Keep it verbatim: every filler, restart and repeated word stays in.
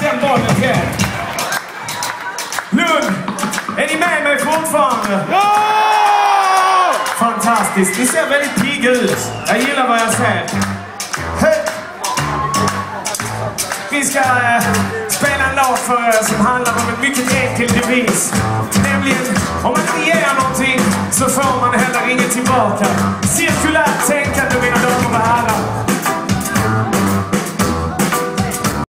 den bollen till er. Lund, är ni med mig fortfarande? Ja! Fantastiskt, ni ser väldigt pigga ut. Jag gillar vad jag ser. Hej! Vi ska äh, spela en låt för er som handlar om en mycket enkel devis. Nämligen, om man inte ger någonting så får man heller inget tillbaka.